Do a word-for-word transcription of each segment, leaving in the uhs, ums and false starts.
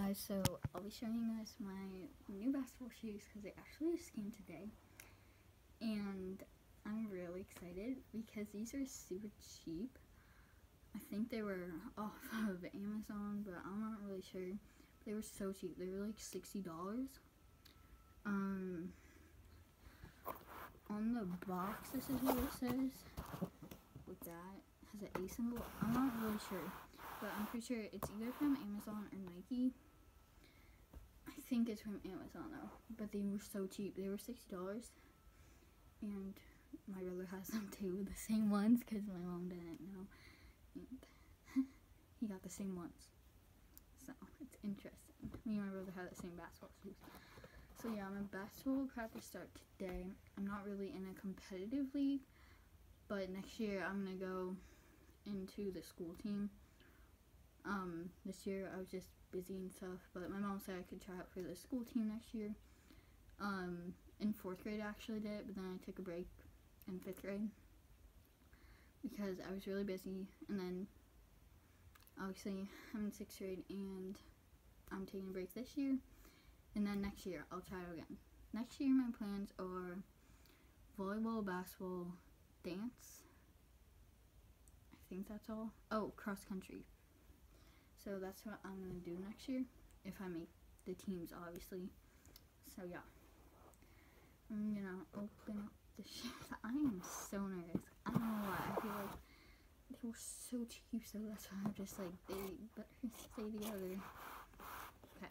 guys, so I'll be showing you guys my new basketball shoes because they actually just came today, and I'm really excited because these are super cheap. I think they were off of Amazon, but I'm not really sure. They were so cheap. They were like sixty dollars. Um, on the box, this is what it says. With that, it has an A symbol. I'm not really sure, but I'm pretty sure it's either from Amazon or Nike. I think it's from Amazon though, but they were so cheap. They were sixty dollars, and my brother has them too, the same ones, because my mom didn't know, and he got the same ones, so it's interesting. Me and my brother have the same basketball shoes. So yeah, my basketball practice start today. I'm not really in a competitive league, but next year I'm gonna go into the school team. Um, this year I was just busy and stuff, but my mom said I could try out for the school team next year. Um, in fourth grade I actually did, but then I took a break in fifth grade because I was really busy, and then obviously I'm in sixth grade and I'm taking a break this year, and then next year I'll try it again. Next year my plans are volleyball, basketball, dance. I think that's all. Oh, cross country. So that's what I'm going to do next year, if I make the teams, obviously. So yeah, I'm going to open up the shoes. I am so nervous. I don't know why. I feel like they were so cheap, so that's why I'm just like, they better stay together. Okay.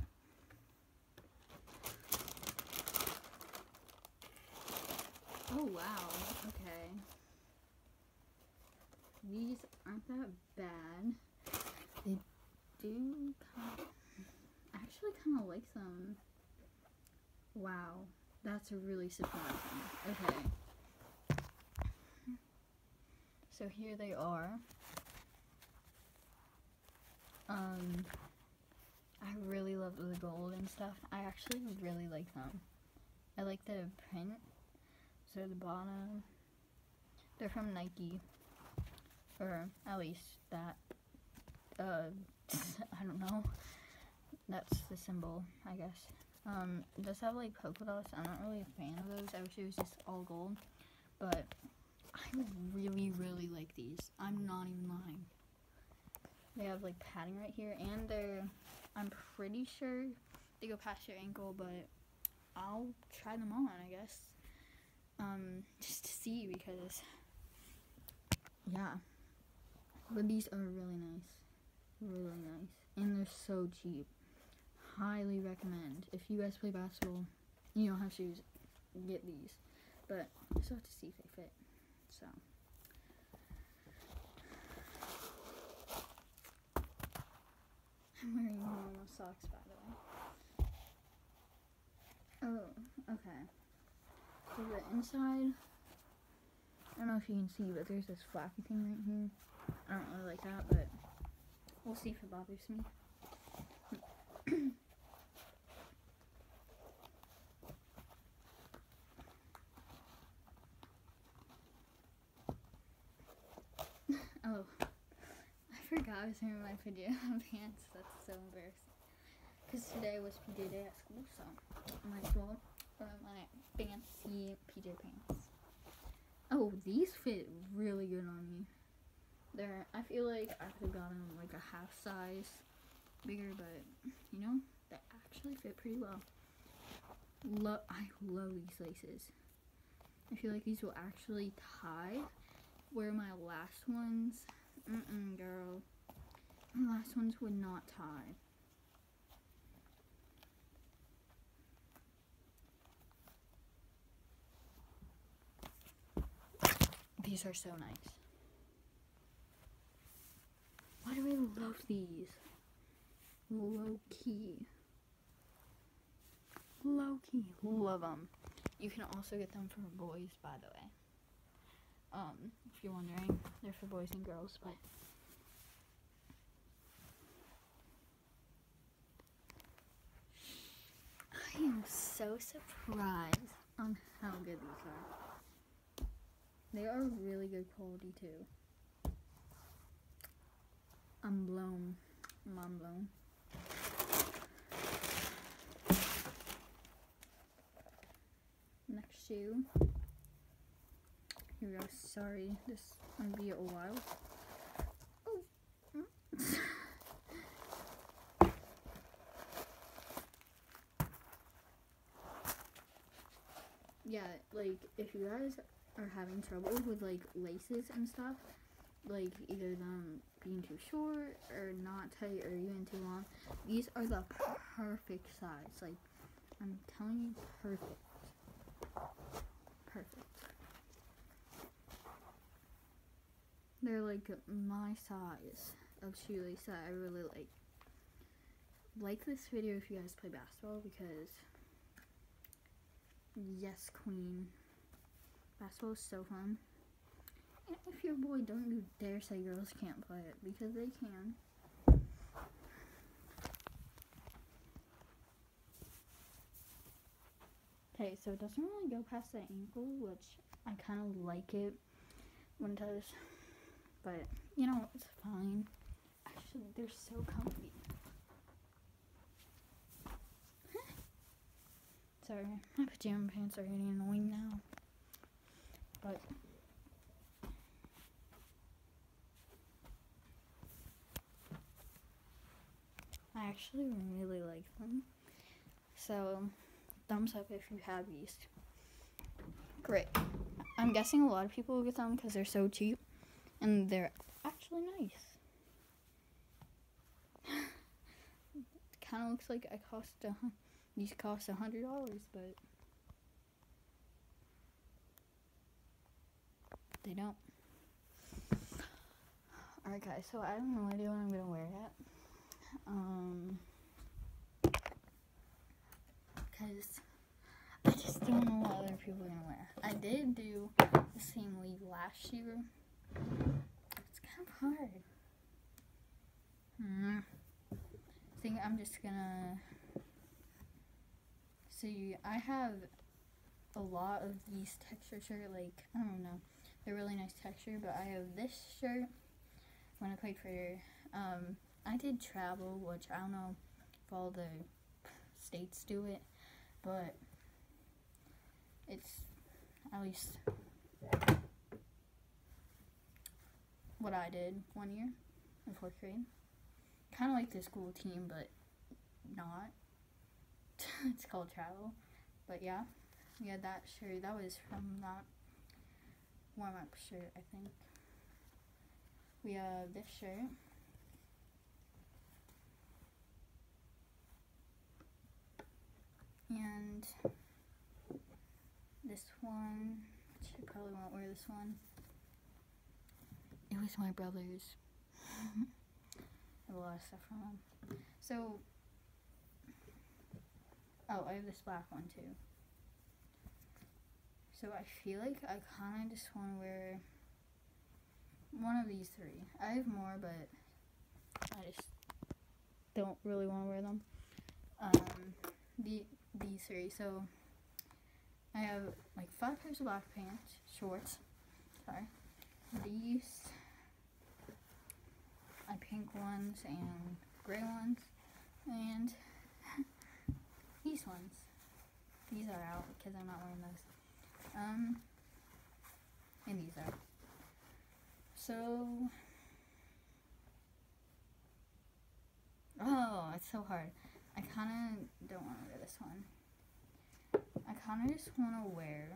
Oh wow, okay. These aren't that bad. They do kind of, I actually kind of like them. Wow, that's really surprising. Okay. So here they are. Um, I really love the gold and stuff. I actually really like them. I like the print. So the bottom, they're from Nike, or at least that, uh, I don't know, that's the symbol, I guess. Um, it does have like polka dots. I'm not really a fan of those. I wish it was just all gold, but I really, really like these. I'm not even lying. They have like padding right here, and they're, I'm pretty sure they go past your ankle, but I'll try them on, I guess. Um, just to see, because, yeah, but these are really nice, really nice, and they're so cheap. Highly recommend. If you guys play basketball, you don't have shoes, get these, but I still have to see if they fit, so. I'm wearing normal socks, by the way. Oh, okay. So the inside, I don't know if you can see, but there's this flappy thing right here. I don't really like that, but we'll see if it bothers me. Oh, I forgot I was wearing my pajama pants. That's so embarrassing. Because today was P J day at school, so I might as well wear my fancy P J pants. Oh, these fit really good on me. They're, I feel like I could have gotten them like a half size bigger, but you know, they actually fit pretty well. Lo I love these laces. I feel like these will actually tie, where my last ones, mm-mm, girl, my last ones would not tie. These are so nice. Why do I love these? Low key. Low key. Love them. You can also get them for boys, by the way. Um, if you're wondering, they're for boys and girls, but I am so surprised on how good these are. They are really good quality too. I'm blown. I'm blown. too. Here we go. Sorry, this is gonna be a while. Oh. Yeah, like if you guys are having trouble with like laces and stuff, like either them being too short or not tight or even too long, these are the perfect size. Like, I'm telling you, perfect. Perfect. They're like my size of shoelace that I really like. Like this video if you guys play basketball, because yes, queen, basketball is so fun. And if your boy, don't you dare say girls can't play it, because they can. Okay, so it doesn't really go past the ankle, which I kind of like it when it does. But, you know, it's fine. Actually, they're so comfy. Sorry, my pajama pants are getting annoying now. But I actually really like them. So, thumbs up if you have these. Great. I'm guessing a lot of people will get them because they're so cheap. And they're actually nice. It kind of looks like I cost a, these cost a hundred dollars, but they don't. Alright guys, so I have no idea what I'm gonna wear yet. Um, because I just don't know what other people are gonna wear. I did do the same league last year. It's kind of hard. Hmm. I think I'm just gonna see. I have a lot of these texture shirt. Like, I don't know, they're really nice texture. But I have this shirt when I played for. Um, I did travel, which I don't know if all the states do it, but it's at least what I did one year in fourth grade. Kind of like the school team, but not. It's called travel. But yeah, we had that shirt. That was from that warm-up shirt, I think. We have this shirt. And this one, which I probably won't wear this one. It was my brother's. I have a lot of stuff from him. So, oh, I have this black one too. So I feel like I kind of just want to wear one of these three. I have more, but I just don't really want to wear them. Um, the these three. So I have like five pairs of black pants, shorts. Sorry. These, my pink ones and gray ones, and these ones. These are out because I'm not wearing those. Um, and these are. So, oh, it's so hard. I kind of don't want to wear this one. I kind of just want to wear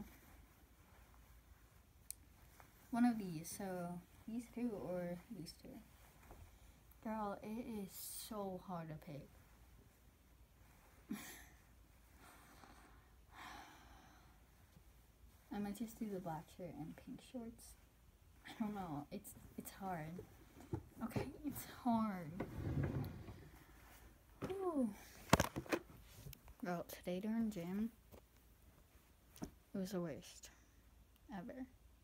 one of these. So, these two or these two. Girl, it is so hard to pick. I might just do the black shirt and pink shorts. I don't know. It's it's hard. Okay, it's hard. Ooh. Well, today during gym, it was the worst ever.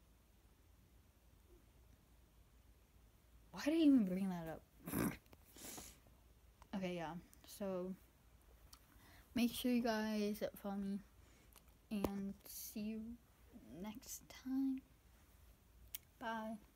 Why did I even bring that up? Okay, yeah. So, make sure you guys follow me, and see you next time. Bye.